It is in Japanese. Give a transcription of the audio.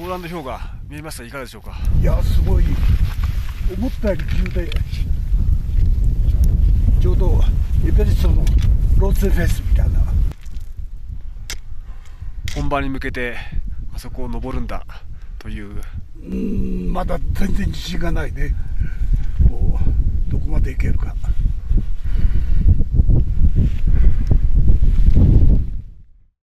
ローランド氷河見えました。いかがでしょうか。 いや、すごい思ったより急で、ちょうどエベレストのローツェフェスみたいな。 本番に向けてあそこを登るんだという。 まだ全然自信がないね。もうどこまで行けるか。